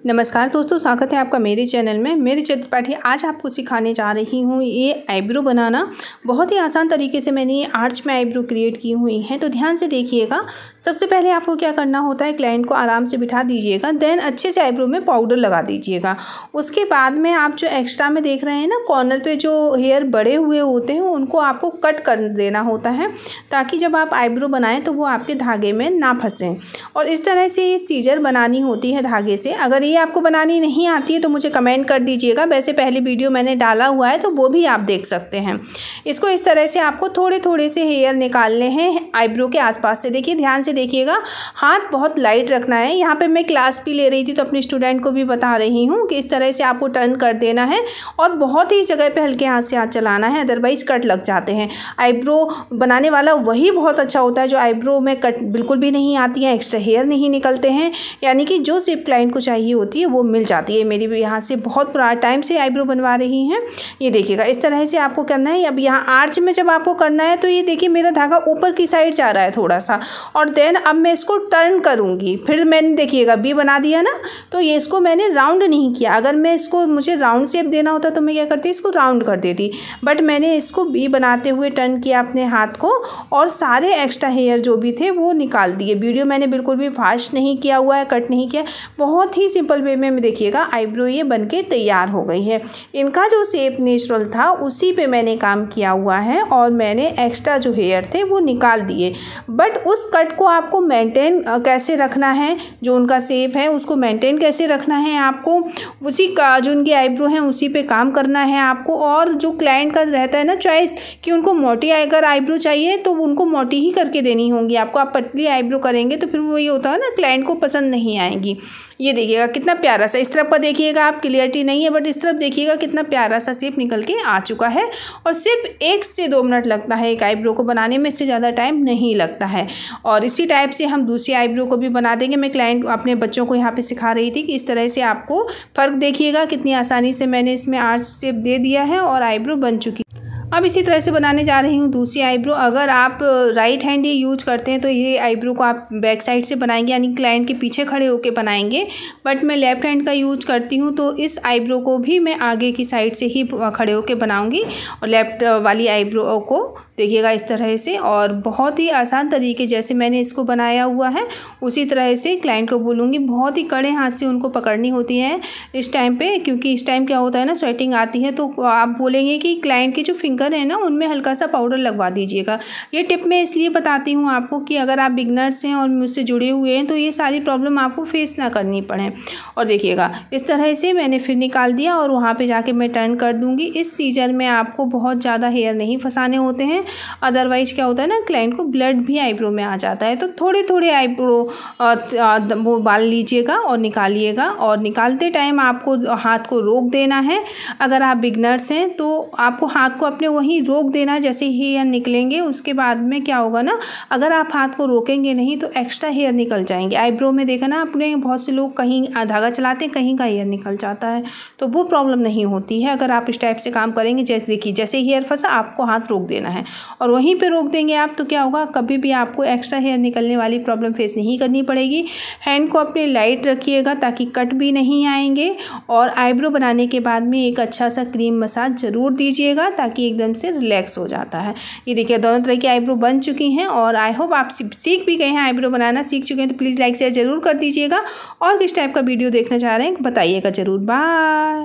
नमस्कार दोस्तों, स्वागत है आपका मेरे चैनल में। मेरी त्रिपाठी आज आपको सिखाने जा रही हूँ ये आईब्रो बनाना। बहुत ही आसान तरीके से मैंने ये आर्च में आईब्रो क्रिएट की हुई हैं, तो ध्यान से देखिएगा। सबसे पहले आपको क्या करना होता है, क्लाइंट को आराम से बिठा दीजिएगा, देन अच्छे से आईब्रो में पाउडर लगा दीजिएगा। उसके बाद में आप जो एक्स्ट्रा में देख रहे हैं ना, कॉर्नर पर जो हेयर बड़े हुए होते हैं उनको आपको कट कर देना होता है, ताकि जब आप आईब्रो बनाएँ तो वो आपके धागे में ना फंसें। और इस तरह से ये सीजर बनानी होती है धागे से। अगर ये आपको बनानी नहीं आती है तो मुझे कमेंट कर दीजिएगा, वैसे पहली वीडियो मैंने डाला हुआ है तो वो भी आप देख सकते हैं। इसको इस तरह से आपको थोड़े थोड़े से हेयर निकालने हैं आईब्रो के आसपास से। देखिए, ध्यान से देखिएगा, हाथ बहुत लाइट रखना है। यहाँ पे मैं क्लास भी ले रही थी तो अपने स्टूडेंट को भी बता रही हूँ कि इस तरह से आपको टर्न कर देना है और बहुत ही जगह पे हल्के हाथ से हाथ चलाना है, अदरवाइज कट लग जाते हैं। आईब्रो बनाने वाला वही बहुत अच्छा होता है जो आईब्रो में कट बिल्कुल भी नहीं आती है, एक्स्ट्रा हेयर नहीं निकलते हैं, यानी कि जो शेप क्लाइंट को चाहिए होती है वो मिल जाती है। मेरी भी यहाँ से बहुत पुराना टाइम से आईब्रो बनवा रही हैं। ये देखिएगा, इस तरह से आपको करना है। अब यहाँ आर्च में जब आपको करना है तो ये देखिए मेरा धागा ऊपर की साइड जा रहा है थोड़ा सा, और देन अब मैं इसको टर्न करूँगी। फिर मैंने देखिएगा बी बना दिया ना, तो ये इसको मैंने राउंड नहीं किया। अगर मैं इसको मुझे राउंड शेप देना होता तो मैं क्या करती, इसको राउंड कर देती, बट मैंने इसको बी बनाते हुए टर्न किया अपने हाथ को और सारे एक्स्ट्रा हेयर जो भी थे वो निकाल दिए। वीडियो मैंने बिल्कुल भी फास्ट नहीं किया हुआ है, कट नहीं किया, बहुत ही सिंपल वे में देखिएगा आईब्रो ये बनके तैयार हो गई है। इनका जो शेप नेचुरल था उसी पे मैंने काम किया हुआ है और मैंने एक्स्ट्रा जो हेयर थे वो निकाल दिए। बट उस कट को आपको मेंटेन कैसे रखना है, जो उनका शेप है उसको मेंटेन कैसे रखना है आपको, उसी का जो उनकी आईब्रो है उसी पे काम करना है आपको। और जो क्लाइंट का रहता है ना चॉइस कि उनको मोटी अगर आईब्रो चाहिए तो उनको मोटी ही करके देनी होंगी आपको। आप पतली आईब्रो करेंगे तो फिर वो ये होता है ना, क्लाइंट को पसंद नहीं आएंगी। ये देखिएगा कितना प्यारा सा, इस तरफ का देखिएगा आप, क्लियरिटी नहीं है बट इस तरफ देखिएगा कितना प्यारा सा शेप निकल के आ चुका है। और सिर्फ 1 से 2 मिनट लगता है एक आईब्रो को बनाने में, इससे ज़्यादा टाइम नहीं लगता है। और इसी टाइप से हम दूसरी आईब्रो को भी बना देंगे। मैं क्लाइंट अपने बच्चों को यहाँ पे सिखा रही थी कि इस तरह से आपको फ़र्क देखिएगा कितनी आसानी से मैंने इसमें आर्च शेप दे दिया है और आईब्रो बन चुकी। अब इसी तरह से बनाने जा रही हूँ दूसरी आईब्रो। अगर आप राइट हैंड ही यूज करते हैं तो ये आईब्रो को आप बैक साइड से बनाएंगे, यानी क्लाइंट के पीछे खड़े होकर बनाएंगे, बट मैं लेफ्ट हैंड का यूज करती हूँ तो इस आईब्रो को भी मैं आगे की साइड से ही खड़े होकर बनाऊँगी। और लेफ्ट वाली आईब्रो को देखिएगा इस तरह से, और बहुत ही आसान तरीके जैसे मैंने इसको बनाया हुआ है उसी तरह से क्लाइंट को बोलूँगी। बहुत ही कड़े हाथ से उनको पकड़नी होती है इस टाइम पे, क्योंकि इस टाइम क्या होता है ना, स्वेटिंग आती है। तो आप बोलेंगे कि क्लाइंट के जो फिंगर है ना उनमें हल्का सा पाउडर लगवा दीजिएगा। ये टिप मैं इसलिए बताती हूँ आपको कि अगर आप बिगनर्स हैं और मुझसे जुड़े हुए हैं तो ये सारी प्रॉब्लम आपको फेस ना करनी पड़े। और देखिएगा इस तरह से मैंने फिर निकाल दिया और वहाँ पर जाके मैं टर्न कर दूँगी। इस सीजर में आपको बहुत ज़्यादा हेयर नहीं फंसाने होते हैं, अदरवाइज क्या होता है ना, क्लाइंट को ब्लड भी आईब्रो में आ जाता है। तो थोड़े थोड़े आईब्रो वो बाल लीजिएगा और निकालिएगा, और निकालते टाइम आपको हाथ को रोक देना है। अगर आप बिगनर्स हैं तो आपको हाथ को अपने वहीं रोक देना, जैसे ही हेयर निकलेंगे उसके बाद में क्या होगा ना, अगर आप हाथ को रोकेंगे नहीं तो एक्स्ट्रा हेयर निकल जाएंगे। आईब्रो में देखा ना आपने, बहुत से लोग कहीं धागा चलाते हैं कहीं का हेयर निकल जाता है, तो वो प्रॉब्लम नहीं होती है अगर आप इस टाइप से काम करेंगे। जैसे देखिए, जैसे हेयर फंसा आपको हाथ रोक देना है और वहीं पे रोक देंगे आप, तो क्या होगा, कभी भी आपको एक्स्ट्रा हेयर निकलने वाली प्रॉब्लम फेस नहीं करनी पड़ेगी। हैंड को अपने लाइट रखिएगा ताकि कट भी नहीं आएंगे। और आईब्रो बनाने के बाद में एक अच्छा सा क्रीम मसाज ज़रूर दीजिएगा ताकि एकदम से रिलैक्स हो जाता है। ये देखिए दोनों तरह की आईब्रो बन चुकी हैं और आई होप आप सीख भी गए हैं, आईब्रो बनाना सीख चुके हैं। तो प्लीज़ लाइक शेयर ज़रूर कर दीजिएगा, और किस टाइप का वीडियो देखना चाह रहे हैं बताइएगा ज़रूर। बाय।